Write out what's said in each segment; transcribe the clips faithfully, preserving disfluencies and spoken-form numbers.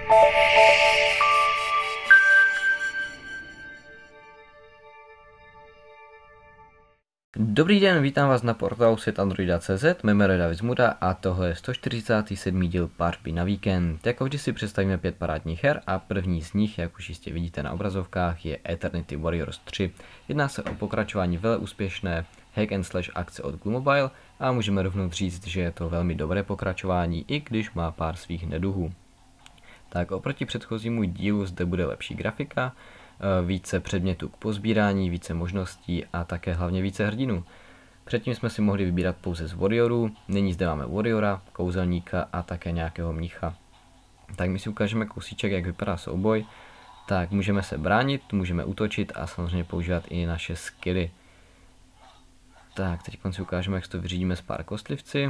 Dobrý den, vítám vás na portálu svět androida tečka cé zet, mé jméno je David Zmuda a tohle je sto čtyřicátý sedmý díl Party na víkend. Jako vždy si představíme pět parádních her a první z nich, jak už jistě vidíte na obrazovkách, je Eternity Warriors tři. Jedná se o pokračování veleúspěšné hack and slash akce od Glu Mobile a můžeme rovnou říct, že je to velmi dobré pokračování, i když má pár svých neduhů. Tak oproti předchozímu dílu zde bude lepší grafika, více předmětů k pozbírání, více možností a také hlavně více hrdinů. Předtím jsme si mohli vybírat pouze z warriorů, nyní zde máme warriora, kouzelníka a také nějakého mnicha. Tak my si ukážeme kousíček, jak vypadá souboj. Tak můžeme se bránit, můžeme útočit a samozřejmě používat i naše skilly. Tak teď si ukážeme, jak to vyřídíme s pár kostlivci.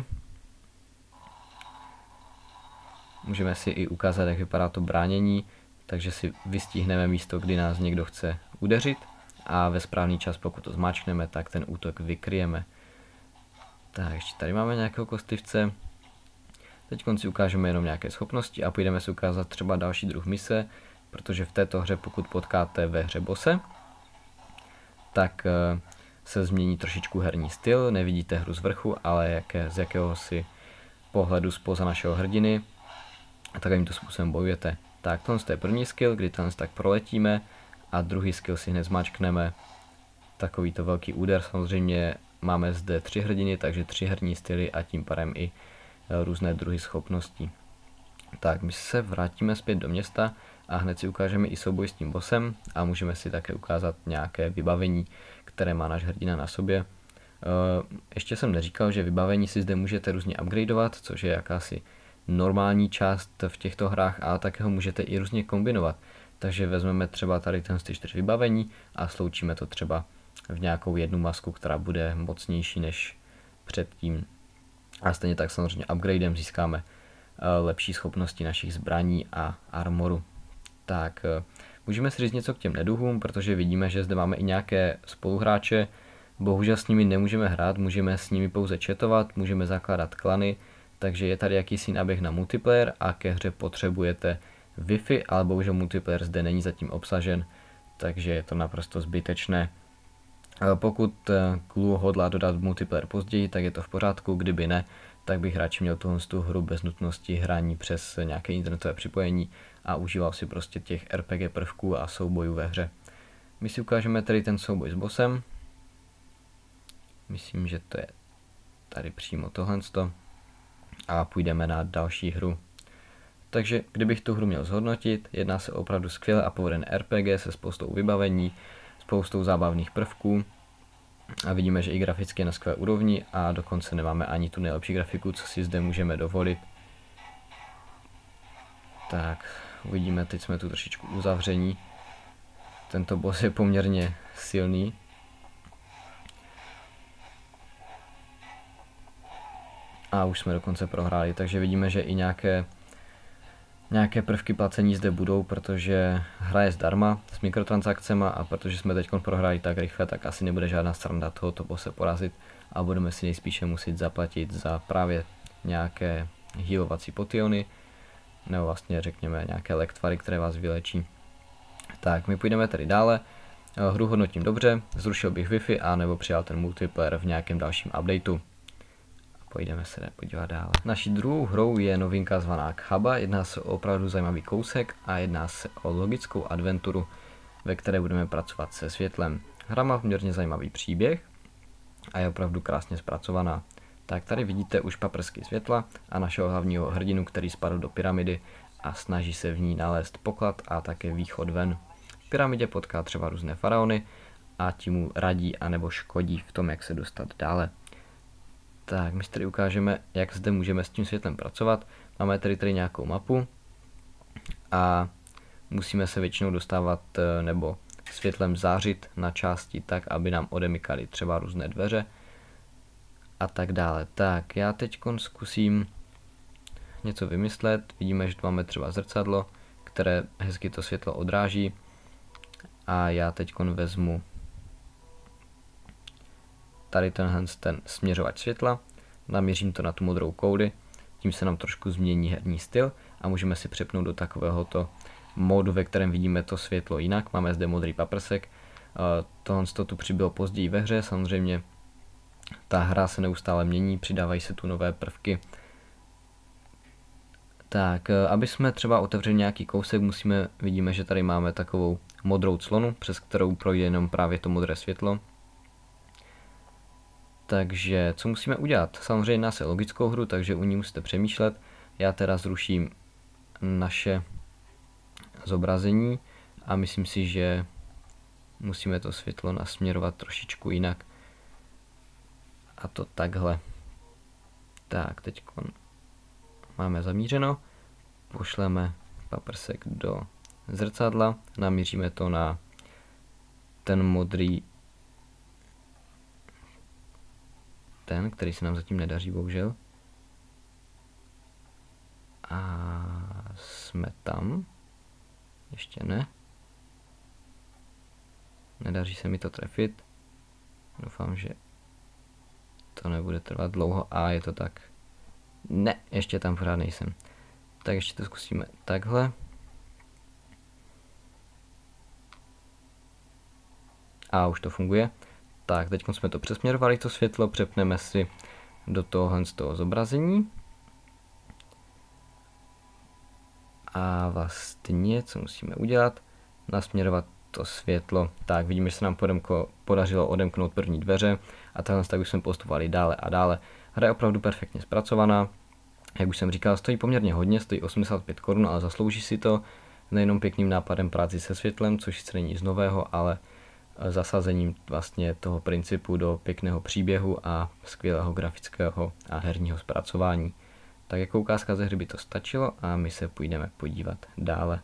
Můžeme si i ukázat, jak vypadá to bránění. Takže si vystihneme místo, kdy nás někdo chce udeřit a ve správný čas, pokud to zmáčkneme, tak ten útok vykryjeme. Tak ještě tady máme nějakého kostlivce. Teď si ukážeme jenom nějaké schopnosti a půjdeme si ukázat třeba další druh mise, protože v této hře, pokud potkáte ve hře bose, tak se změní trošičku herní styl, nevidíte hru z vrchu, ale jaké, z jakého si pohledu zpoza našeho hrdiny a takovýmto způsobem bojujete. Tak tohle je první skill, kdy tenhle tak proletíme a druhý skill si hned zmáčkneme. Takovýto velký úder, samozřejmě máme zde tři hrdiny, takže tři herní styly a tím pádem i různé druhy schopností. Tak my se vrátíme zpět do města a hned si ukážeme i souboj s tím bossem a můžeme si také ukázat nějaké vybavení, které má náš hrdina na sobě. Ještě jsem neříkal, že vybavení si zde můžete různě upgradeovat, což je jakási normální část v těchto hrách, a také ho můžete i různě kombinovat. Takže vezmeme třeba tady ten ty čtyři vybavení a sloučíme to třeba v nějakou jednu masku, která bude mocnější než předtím. A stejně tak samozřejmě upgradem získáme lepší schopnosti našich zbraní a armoru. Tak můžeme si říct něco k těm neduhům, protože vidíme, že zde máme i nějaké spoluhráče. Bohužel s nimi nemůžeme hrát, můžeme s nimi pouze chatovat, můžeme zakládat klany. Takže je tady jakýsi náběh na multiplayer a ke hře potřebujete Wi-Fi, ale bohužel multiplayer zde není zatím obsažen, takže je to naprosto zbytečné. Pokud Glu hodlá dodat multiplayer později, tak je to v pořádku, kdyby ne, tak bych radši měl tuhle tu hru bez nutnosti hraní přes nějaké internetové připojení a užíval si prostě těch R P G prvků a soubojů ve hře. My si ukážeme tady ten souboj s bossem. Myslím, že to je tady přímo tohle. A půjdeme na další hru. Takže kdybych tu hru měl zhodnotit, jedná se opravdu skvěle a povedené R P G se spoustou vybavení, spoustou zábavných prvků a vidíme, že i graficky je na skvělé úrovni a dokonce nemáme ani tu nejlepší grafiku, co si zde můžeme dovolit. Tak, uvidíme, teď jsme tu trošičku uzavření. Tento boss je poměrně silný. A už jsme dokonce prohráli, takže vidíme, že i nějaké, nějaké prvky placení zde budou, protože hra je zdarma s mikrotransakcemi a protože jsme teď prohráli tak rychle, tak asi nebude žádná sranda tohoto bose porazit a budeme si nejspíše muset zaplatit za právě nějaké healovací potiony, nebo vlastně řekněme nějaké lektvary, které vás vylečí. Tak my půjdeme tedy dále. Hru hodnotím dobře, zrušil bych Wi-Fi a nebo přijal ten multiplayer v nějakém dalším updateu. Pojďme se podívat dále. Naší druhou hrou je novinka zvaná Khaba, jedná se o opravdu zajímavý kousek a jedná se o logickou adventuru, ve které budeme pracovat se světlem. Hra má poměrně zajímavý příběh a je opravdu krásně zpracovaná. Tak tady vidíte už paprsky světla a našeho hlavního hrdinu, který spadl do pyramidy a snaží se v ní nalézt poklad a také východ ven. V pyramidě potká třeba různé faraony a ti mu radí anebo škodí v tom, jak se dostat dále. Tak, my si tady ukážeme, jak zde můžeme s tím světlem pracovat. Máme tady tady nějakou mapu a musíme se většinou dostávat nebo světlem zářit na části tak, aby nám odemykaly třeba různé dveře a tak dále. Tak, já teď zkusím něco vymyslet. Vidíme, že tu máme třeba zrcadlo, které hezky to světlo odráží a já teď vezmu tady tenhle ten směřovač světla, naměřím to na tu modrou kouli, tím se nám trošku změní herní styl a můžeme si přepnout do takovéhoto módu, ve kterém vidíme to světlo jinak. Máme zde modrý paprsek. Tohle to tu přibylo později ve hře, samozřejmě ta hra se neustále mění, přidávají se tu nové prvky. Tak, aby jsme třeba otevřeli nějaký kousek, musíme, vidíme, že tady máme takovou modrou clonu, přes kterou projde jenom právě to modré světlo. Takže co musíme udělat? Samozřejmě jedná se o logickou hru, takže u ní musíte přemýšlet. Já teda zruším naše zobrazení a myslím si, že musíme to světlo nasměrovat trošičku jinak. A to takhle. Tak, teď máme zamířeno. Pošleme paprsek do zrcadla, namíříme to na ten modrý, ten, který se nám zatím nedaří, bohužel. A jsme tam. Ještě ne. Nedaří se mi to trefit. Doufám, že to nebude trvat dlouho. A je to tak. Ne, ještě tam pořád nejsem. Tak ještě to zkusíme takhle. A už to funguje. Tak, teď jsme to přesměrovali, to světlo, přepneme si do tohohle z toho zobrazení. A vlastně, co musíme udělat? Nasměrovat to světlo. Tak, vidíme, že se nám podemko, podařilo odemknout první dveře a takhle tak už jsme postupovali dále a dále. Hra je opravdu perfektně zpracovaná. Jak už jsem říkal, stojí poměrně hodně, stojí osmdesát pět korun, ale zaslouží si to nejenom pěkným nápadem práci se světlem, což sice není z nového, ale zasazením vlastně toho principu do pěkného příběhu a skvělého grafického a herního zpracování. Tak jako ukázka ze hry by to stačilo a my se půjdeme podívat dále.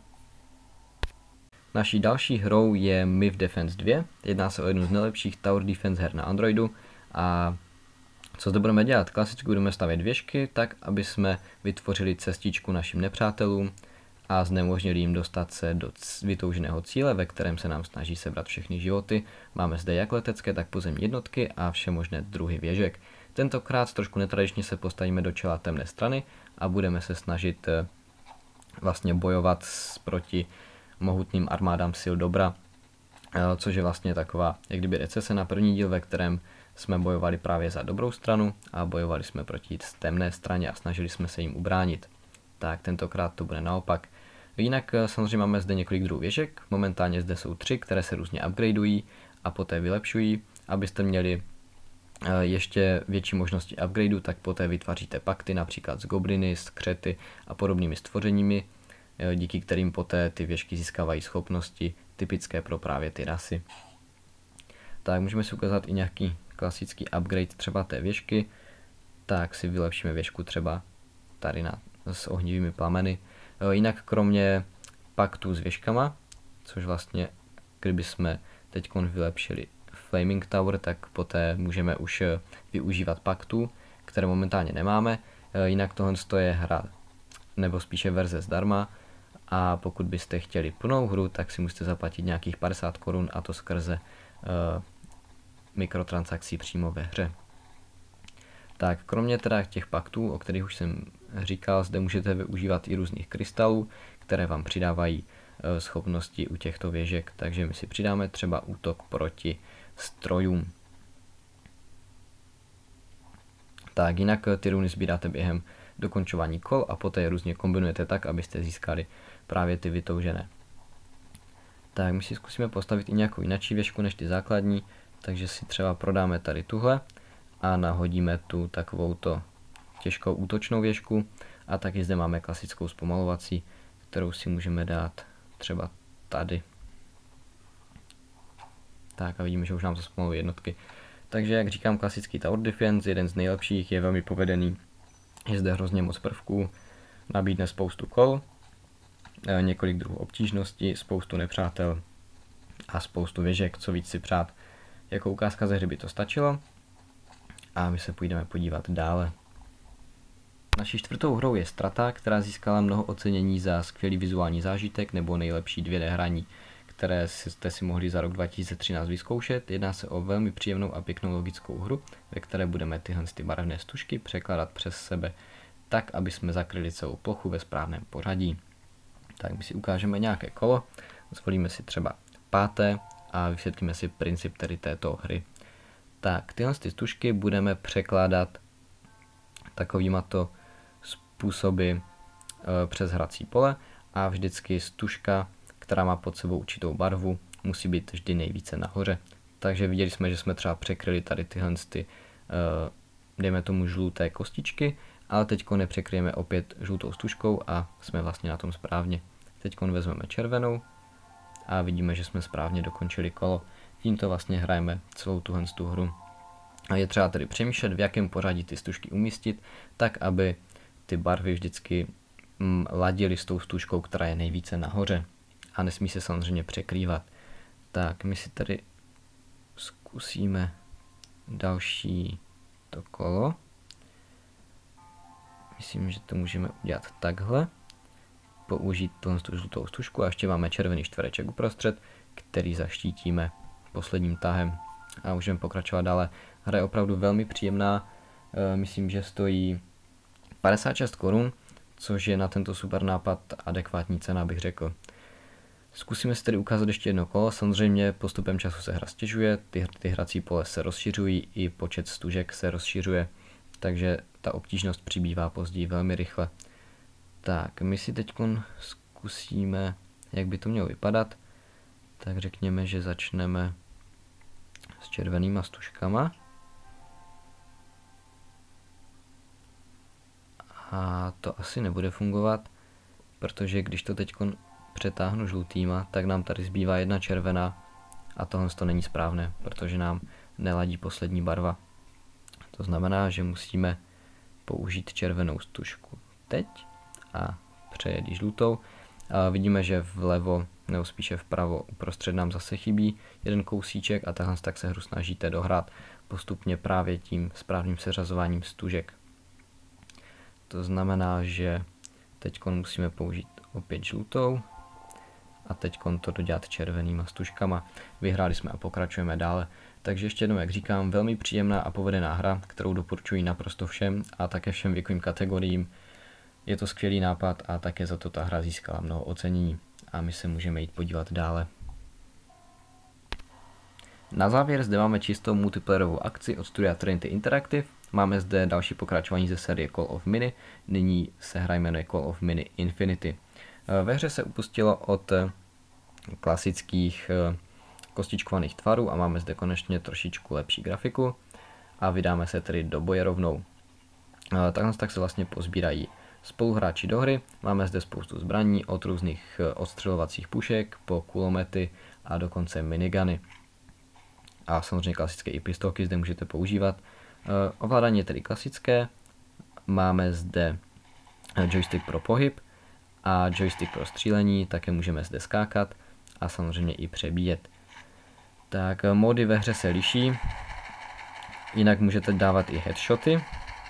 Naší další hrou je Myth Defense dva. Jedná se o jednu z nejlepších tower defense her na Androidu a co zde budeme dělat? Klasicky budeme stavět věžky tak, aby jsme vytvořili cestičku našim nepřátelům a znemožnili jim dostat se do vytouženého cíle, ve kterém se nám snaží sebrat všechny životy. Máme zde jak letecké, tak pozemní jednotky a vše možné druhy věžek. Tentokrát trošku netradičně se postavíme do čela temné strany a budeme se snažit vlastně bojovat proti mohutným armádám sil dobra, což je vlastně taková jak kdyby recese na první díl, ve kterém jsme bojovali právě za dobrou stranu a bojovali jsme proti temné straně a snažili jsme se jim ubránit. Tak tentokrát to bude naopak. Jinak samozřejmě máme zde několik druhů věžek, momentálně zde jsou tři, které se různě upgradeují a poté vylepšují. Abyste měli ještě větší možnosti upgradeu, tak poté vytváříte pakty například s gobliny, skřety a podobnými stvořeními, díky kterým poté ty věžky získávají schopnosti typické pro právě ty rasy. Tak můžeme si ukázat i nějaký klasický upgrade třeba té věžky. Tak si vylepšíme věžku třeba tady na, s ohnivými plameny. Jinak kromě paktů s věžkama, což vlastně kdyby jsme teď vylepšili Flaming Tower, tak poté můžeme už využívat paktů, které momentálně nemáme. Jinak tohle je hra, nebo spíše verze zdarma. A pokud byste chtěli plnou hru, tak si musíte zaplatit nějakých padesát korun a to skrze uh, mikrotransakcí přímo ve hře. Tak kromě teda těch paktů, o kterých už jsem říkal, zde můžete využívat i různých krystalů, které vám přidávají uh, schopnosti u těchto věžek, takže my si přidáme třeba útok proti strojům. Tak jinak ty runy sbíráte během dokončování kol a poté je různě kombinujete tak, abyste získali právě ty vytoužené. Tak my si zkusíme postavit i nějakou jinačí věžku než ty základní, takže si třeba prodáme tady tuhle a nahodíme tu takovouto těžkou útočnou věžku a taky zde máme klasickou zpomalovací, kterou si můžeme dát třeba tady. Tak a vidíme, že už nám to zpomaluje jednotky. Takže jak říkám, klasický tower defense, jeden z nejlepších, je velmi povedený. Je zde hrozně moc prvků, nabídne spoustu kol, několik druhů obtížnosti, spoustu nepřátel a spoustu věžek, co víc si přát. Jako ukázka ze hry by to stačilo a my se půjdeme podívat dále. Naší čtvrtou hrou je Strata, která získala mnoho ocenění za skvělý vizuální zážitek nebo nejlepší dvě dé hraní, které jste si mohli za rok dva tisíce třináct vyzkoušet. Jedná se o velmi příjemnou a pěknou logickou hru, ve které budeme tyhle ty barevné stužky překládat přes sebe tak, aby jsme zakryli celou plochu ve správném pořadí. Tak my si ukážeme nějaké kolo, zvolíme si třeba páté a vysvětlíme si princip tedy této hry. Tak, tyhle ty stužky budeme překládat takovýmato způsoby e, přes hrací pole a vždycky stužka, která má pod sebou určitou barvu, musí být vždy nejvíce nahoře. Takže viděli jsme, že jsme třeba překryli tady tyhle ty, e, dejme tomu žluté kostičky, ale teď nepřekryjeme opět žlutou stužkou a jsme vlastně na tom správně. Teď vezmeme červenou a vidíme, že jsme správně dokončili kolo. Tímto vlastně hrajeme celou tuhle tu hru. A je třeba tedy přemýšlet, v jakém pořadí ty stužky umístit, tak aby ty barvy vždycky mm, ladily s tou stužkou, která je nejvíce nahoře. A nesmí se samozřejmě překrývat. Tak my si tady zkusíme další to kolo. Myslím, že to můžeme udělat takhle. Použít tu žlutou stužku a ještě máme červený čtvereček uprostřed, který zaštítíme posledním tahem. A můžeme pokračovat dále. Hra je opravdu velmi příjemná. E, myslím, že stojí padesát šest korun, což je na tento super nápad adekvátní cena, bych řekl. Zkusíme si tedy ukázat ještě jedno kolo. Samozřejmě postupem času se hra stěžuje, ty, ty hrací pole se rozšiřují, i počet stužek se rozšiřuje, takže ta obtížnost přibývá později velmi rychle. Tak, my si teď zkusíme, jak by to mělo vypadat. Tak řekněme, že začneme s červenýma stužkama. A to asi nebude fungovat, protože když to teď přetáhnu žlutýma, tak nám tady zbývá jedna červená a tohle to není správné, protože nám neladí poslední barva. To znamená, že musíme použít červenou stužku teď a přejet žlutou. A vidíme, že vlevo, nebo spíše vpravo uprostřed nám zase chybí jeden kousíček a takhle tak se hru snažíte dohrát postupně právě tím správným seřazováním stužek. To znamená, že teď musíme použít opět žlutou a teď to dodělat červenýma stužkama. Vyhráli jsme a pokračujeme dále. Takže ještě jednou, jak říkám, velmi příjemná a povedená hra, kterou doporučuji naprosto všem a také všem věkovým kategoriím. Je to skvělý nápad a také za to ta hra získala mnoho ocenění a my se můžeme jít podívat dále. Na závěr zde máme čistou multiplayerovou akci od studia Trinity Interactive. Máme zde další pokračování ze série Call of Mini, nyní se hra jmenuje Call of Mini Infinity. Ve hře se upustilo od klasických kostičkovaných tvarů a máme zde konečně trošičku lepší grafiku a vydáme se tedy do boje rovnou. Takhle tak se vlastně pozbírají spoluhráči do hry. Máme zde spoustu zbraní od různých odstřelovacích pušek po kulomety a dokonce miniguny. A samozřejmě klasické i pistolky zde můžete používat. Ovládání je tedy klasické. Máme zde joystick pro pohyb a joystick pro střílení, také můžeme zde skákat a samozřejmě i přebíjet. Tak módy ve hře se liší, jinak můžete dávat i headshoty.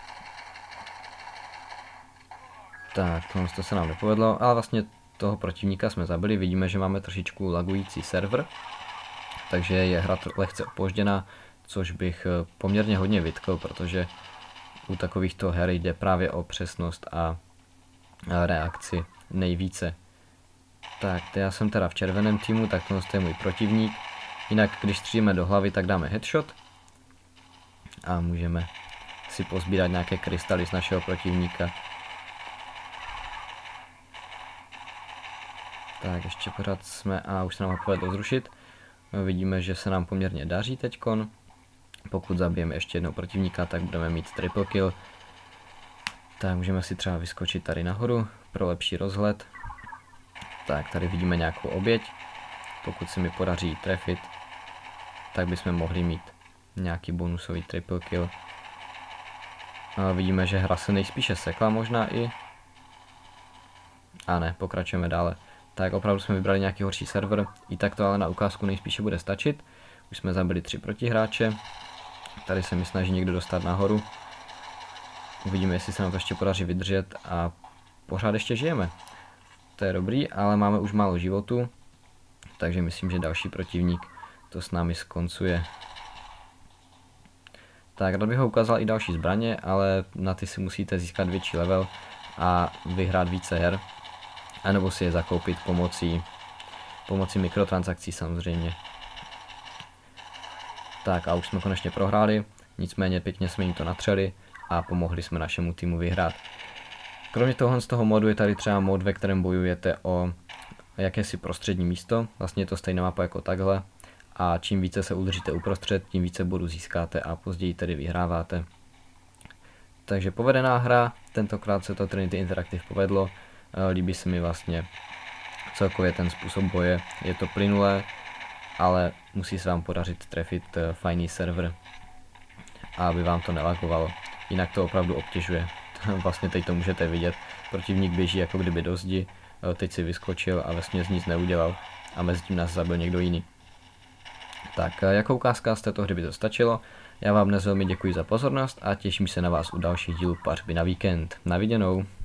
Tak, tohle to se nám nepovedlo, ale vlastně toho protivníka jsme zabili, vidíme, že máme trošičku lagující server, takže je hra lehce opožděná, což bych poměrně hodně vytkl, protože u takovýchto her jde právě o přesnost a reakci nejvíce. Tak, já jsem teda v červeném týmu, tak tohle je můj protivník. Jinak, když střílíme do hlavy, tak dáme headshot a můžeme si pozbírat nějaké krystaly z našeho protivníka. Tak, ještě pořád jsme a už se nám povedlo zrušit. Vidíme, že se nám poměrně daří teďkon. Pokud zabijeme ještě jednou protivníka, tak budeme mít triple kill. Tak můžeme si třeba vyskočit tady nahoru pro lepší rozhled. Tak, tady vidíme nějakou oběť. Pokud se mi podaří trefit, tak bychom mohli mít nějaký bonusový triple kill. A vidíme, že hra se nejspíše sekla možná i. A ne, pokračujeme dále. Tak opravdu jsme vybrali nějaký horší server, i tak to ale na ukázku nejspíše bude stačit. Už jsme zabili tři protihráče. Tady se mi snaží někdo dostat nahoru. Uvidíme, jestli se nám to ještě podaří vydržet a pořád ještě žijeme. To je dobrý, ale máme už málo životu, takže myslím, že další protivník to s námi skoncuje. Tak rád bych ho ukázal i další zbraně, ale na ty si musíte získat větší level a vyhrát více her, anebo si je zakoupit pomocí, pomocí mikrotransakcí samozřejmě. Tak a už jsme konečně prohráli, nicméně pěkně jsme jim to natřeli a pomohli jsme našemu týmu vyhrát. Kromě toho z toho modu je tady třeba mod, ve kterém bojujete o jakési prostřední místo, vlastně je to stejná mapa jako takhle a čím více se udržíte uprostřed, tím více bodů získáte a později tedy vyhráváte. Takže povedená hra, tentokrát se to Trinity Interactive povedlo, líbí se mi vlastně celkově ten způsob boje, je to plynulé, ale musí se vám podařit trefit fajný server, aby vám to nelagovalo, jinak to opravdu obtěžuje. Vlastně teď to můžete vidět, protivník běží jako kdyby do zdi, teď si vyskočil a vesměs nic neudělal a mezi tím nás zabil někdo jiný. Tak jako ukázka z této hry by to stačilo, já vám dnes velmi děkuji za pozornost a těším se na vás u dalších dílů Pařby na víkend. Na viděnou.